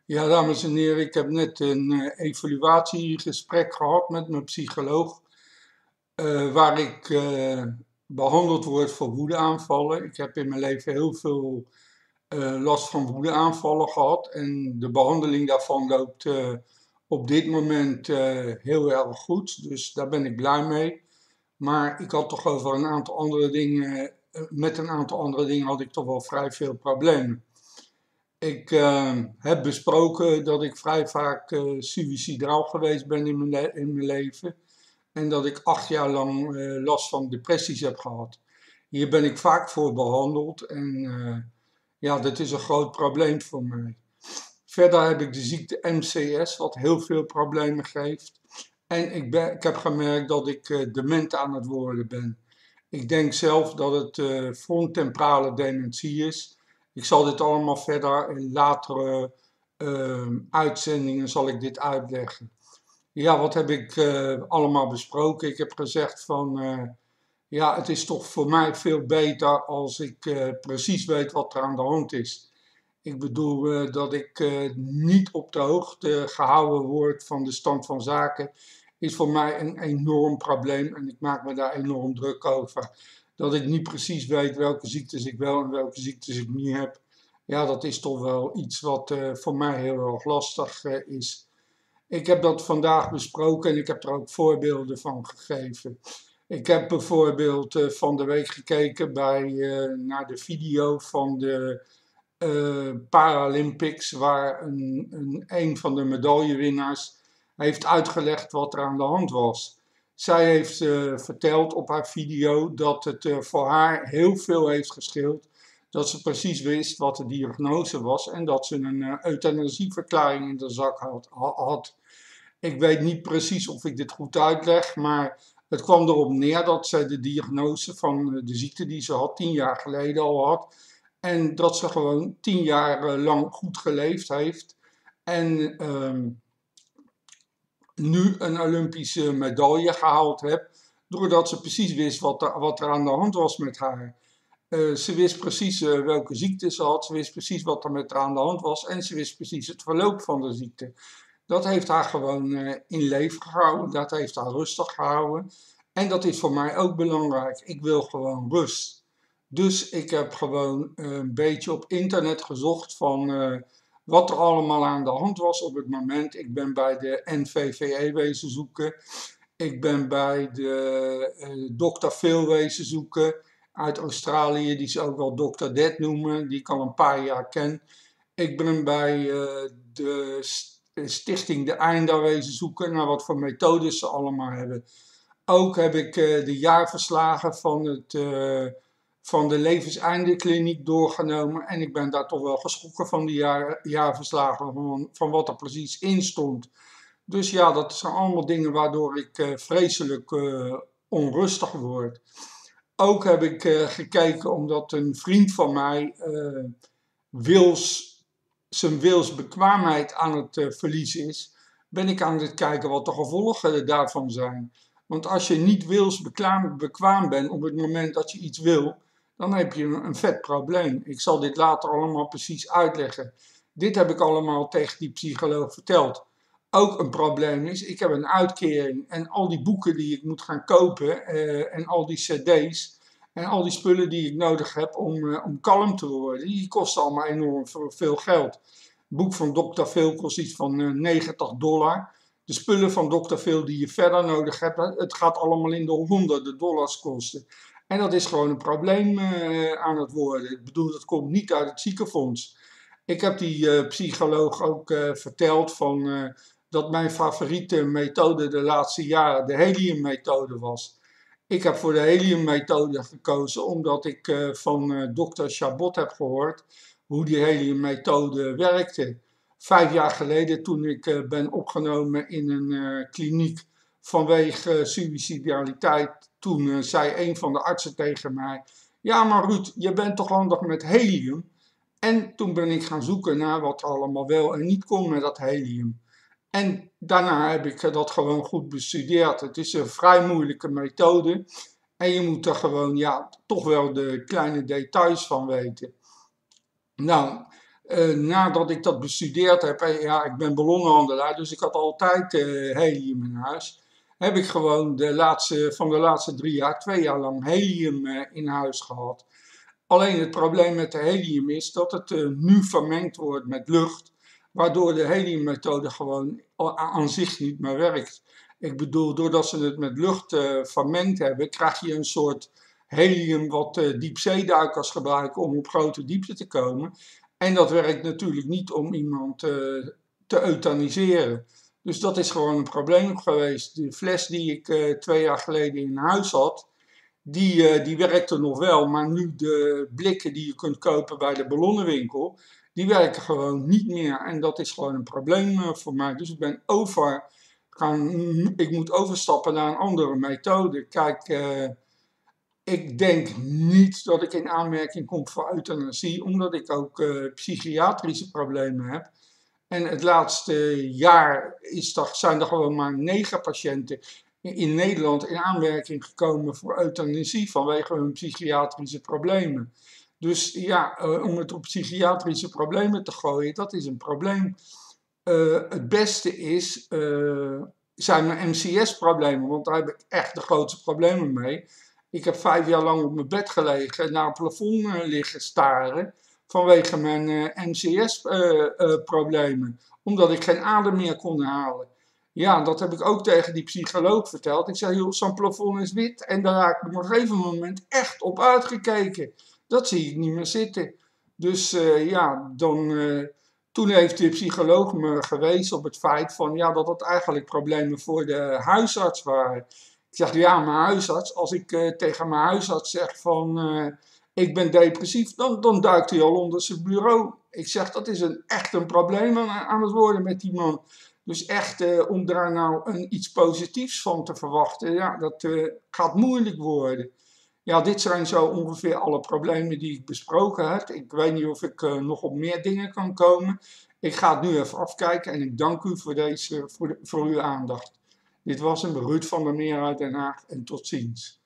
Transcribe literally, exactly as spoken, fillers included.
Ja, dames en heren, ik heb net een eh, evaluatiegesprek gehad met mijn psycholoog, eh, waar ik eh, behandeld word voor woedeaanvallen. Ik heb in mijn leven heel veel eh, last van woedeaanvallen gehad en de behandeling daarvan loopt eh, op dit moment eh, heel erg goed, dus daar ben ik blij mee. Maar ik had toch over een aantal andere dingen, eh, met een aantal andere dingen had ik toch wel vrij veel problemen. Ik eh, heb besproken dat ik vrij vaak eh suïcidaal geweest ben in mijn, le- in mijn leven. En dat ik acht jaar lang eh, last van depressies heb gehad. Hier ben ik vaak voor behandeld en eh, ja, dat is een groot probleem voor mij. Verder heb ik de ziekte M C S, wat heel veel problemen geeft. En ik, ben, ik heb gemerkt dat ik eh, dement aan het worden ben. Ik denk zelf dat het eh frontemporale dementie is. Ik zal dit allemaal verder in latere eh, uitzendingen zal ik dit uitleggen. Ja, wat heb ik eh, allemaal besproken? Ik heb gezegd van, eh, ja, het is toch voor mij veel beter als ik eh, precies weet wat er aan de hand is. Ik bedoel eh, dat ik eh, niet op de hoogte gehouden word van de stand van zaken, is voor mij een enorm probleem en ik maak me daar enorm druk over. Dat ik niet precies weet welke ziektes ik wel en welke ziektes ik niet heb. Ja, dat is toch wel iets wat eh, voor mij heel erg lastig eh, is. Ik heb dat vandaag besproken en ik heb er ook voorbeelden van gegeven. Ik heb bijvoorbeeld eh, van de week gekeken bij, eh, naar de video van de eh, Paralympics, waar een, een, een van de medaillewinnaars heeft uitgelegd wat er aan de hand was. Zij heeft uh, verteld op haar video dat het uh, voor haar heel veel heeft gescheeld. Dat ze precies wist wat de diagnose was en dat ze een uh, euthanasieverklaring in de zak had, had. Ik weet niet precies of ik dit goed uitleg, maar het kwam erop neer dat zij de diagnose van de ziekte die ze had tien jaar geleden al had. En dat ze gewoon tien jaar lang goed geleefd heeft. En uh, nu een Olympische medaille gehaald heeft. Doordat ze precies wist wat er, wat er aan de hand was met haar. Uh, ze wist precies uh, welke ziekte ze had. Ze wist precies wat er met haar aan de hand was. En ze wist precies het verloop van de ziekte. Dat heeft haar gewoon uh, in leven gehouden. Dat heeft haar rustig gehouden. En dat is voor mij ook belangrijk. Ik wil gewoon rust. Dus ik heb gewoon uh, een beetje op internet gezocht van uh, wat er allemaal aan de hand was op het moment. Ik ben bij de N V V E wezen zoeken. Ik ben bij de uh, dokter Phil wezen zoeken uit Australië, die ze ook wel dokter Dead noemen, die ik al een paar jaar ken. Ik ben bij uh, de stichting De Einda wezen zoeken naar wat voor methodes ze allemaal hebben. Ook heb ik uh, de jaarverslagen van, het, uh, van de levenseindekliniek doorgenomen. En ik ben daar toch wel geschrokken van die jaar, jaarverslagen, van, van wat er precies in stond. Dus ja, dat zijn allemaal dingen waardoor ik uh, vreselijk uh, onrustig word. Ook heb ik uh, gekeken omdat een vriend van mij uh, wils, zijn wilsbekwaamheid aan het uh, verliezen is. Ben ik aan het kijken wat de gevolgen daarvan zijn. Want als je niet wilsbekwaam bent op het moment dat je iets wil, dan heb je een vet probleem. Ik zal dit later allemaal precies uitleggen. Dit heb ik allemaal tegen die psycholoog verteld. Ook een probleem is, ik heb een uitkering en al die boeken die ik moet gaan kopen uh, en al die cd's en al die spullen die ik nodig heb om, uh, om kalm te worden, die kosten allemaal enorm veel geld. Het boek van dokter Phil kost iets van uh, negentig dollar. De spullen van dokter Phil die je verder nodig hebt, het gaat allemaal in de honderden dollars kosten. En dat is gewoon een probleem uh, aan het worden. Ik bedoel, dat komt niet uit het ziekenfonds. Ik heb die uh, psycholoog ook uh, verteld van, uh, dat mijn favoriete methode de laatste jaren de heliummethode was. Ik heb voor de heliummethode gekozen omdat ik uh, van uh, dokter Chabot heb gehoord hoe die heliummethode werkte. Vijf jaar geleden toen ik uh, ben opgenomen in een uh, kliniek vanwege uh, suïcidaliteit, toen uh, zei een van de artsen tegen mij, ja maar Ruud, je bent toch handig met helium? En toen ben ik gaan zoeken naar wat er allemaal wel en niet kon met dat helium. En daarna heb ik dat gewoon goed bestudeerd. Het is een vrij moeilijke methode. En je moet er gewoon, ja, toch wel de kleine details van weten. Nou, Uh, nadat ik dat bestudeerd heb, en ja, ik ben ballonhandelaar, dus ik had altijd uh, helium in huis. Heb ik gewoon de laatste, van de laatste drie jaar, twee jaar lang helium uh, in huis gehad. Alleen het probleem met de helium is dat het uh, nu vermengd wordt met lucht, waardoor de heliummethode gewoon aan zich niet meer werkt. Ik bedoel, doordat ze het met lucht uh, vermengd hebben, krijg je een soort helium wat uh, diepzeeduikers gebruiken om op grote diepte te komen. En dat werkt natuurlijk niet om iemand uh, te euthaniseren. Dus dat is gewoon een probleem geweest. De fles die ik uh, twee jaar geleden in huis had, die, uh, die werkte nog wel. Maar nu de blikken die je kunt kopen bij de ballonnenwinkel, die werken gewoon niet meer. En dat is gewoon een probleem uh, voor mij. Dus ik ben over gaan, ik moet overstappen naar een andere methode. Kijk, uh, ik denk niet dat ik in aanmerking kom voor euthanasie, omdat ik ook uh, psychiatrische problemen heb. En het laatste jaar is er, zijn er gewoon maar negen patiënten in, in Nederland in aanmerking gekomen voor euthanasie vanwege hun psychiatrische problemen. Dus ja, uh, om het op psychiatrische problemen te gooien, dat is een probleem. Uh, het beste is, uh, zijn mijn M C S-problemen, want daar heb ik echt de grootste problemen mee. Ik heb vijf jaar lang op mijn bed gelegen en naar een plafond uh, liggen staren vanwege mijn uh, M C S-problemen. Uh, uh, omdat ik geen adem meer kon halen. Ja, dat heb ik ook tegen die psycholoog verteld. Ik zei, joh, zo'n plafond is wit en daar raak ik op een gegeven moment echt op uitgekeken. Dat zie ik niet meer zitten. Dus uh, ja, dan... Uh, Toen heeft de psycholoog me gewezen op het feit van, ja, dat het eigenlijk problemen voor de huisarts waren. Ik zeg, ja, mijn huisarts, als ik uh, tegen mijn huisarts zeg van, uh, ik ben depressief, dan, dan duikt hij al onder zijn bureau. Ik zeg, dat is een, echt een probleem aan, aan het worden met die man. Dus echt, uh, om daar nou een, iets positiefs van te verwachten, ja, dat uh, gaat moeilijk worden. Ja, dit zijn zo ongeveer alle problemen die ik besproken heb. Ik weet niet of ik uh, nog op meer dingen kan komen. Ik ga het nu even afkijken en ik dank u voor, deze, voor, de, voor uw aandacht. Dit was een Ruud van der Meer uit Den Haag en tot ziens.